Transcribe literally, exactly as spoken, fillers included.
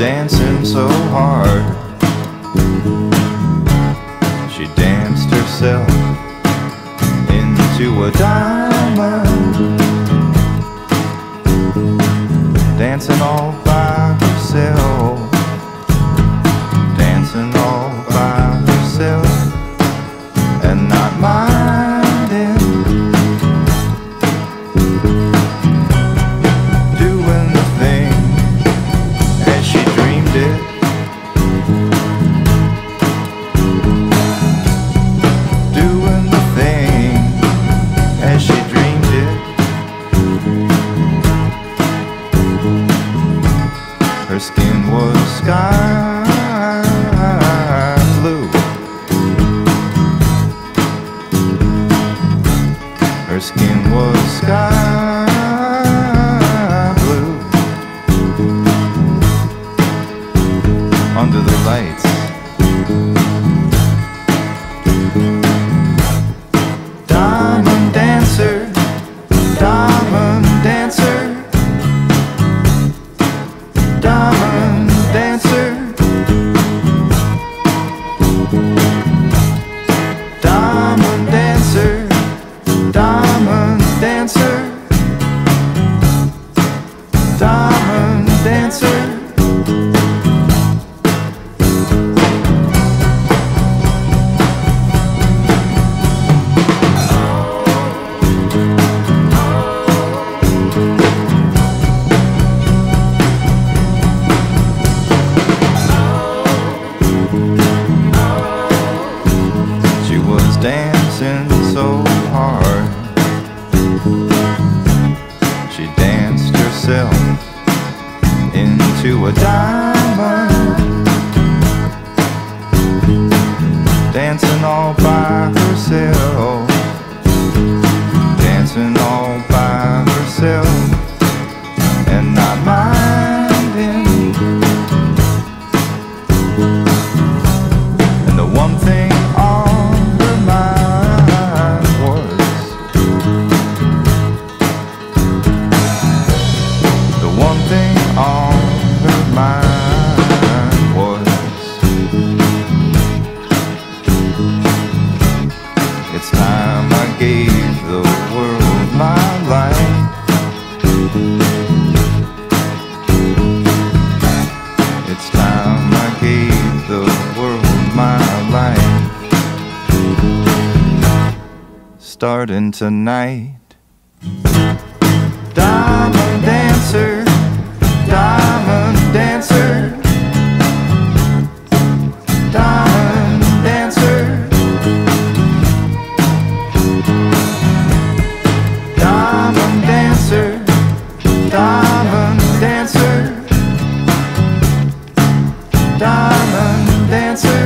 dancing so hard. She danced herself into a diamond, dancing all by herself, dancing all by herself, and not minding, doing the thing as she dreamed it. Doing the thing as she dreamed it. Her skin was sky blue. Her skin was sky blue. Under the lights, diamond dancer, diamond dancer, diamond dancer, diamond dancer, diamond dancer, diamond dancer. She was dancing so hard. She danced herself into a diamond, dancing all by herself, dancing all by herself, and not minding. And the one thing on her mind was the one thing on her mind was it's time I gave the world my life. It's time I gave the world my life. Starting tonight. Diamond dancer, diamond dancer, diamond dancer, diamond dancer, diamond dancer, diamond dancer.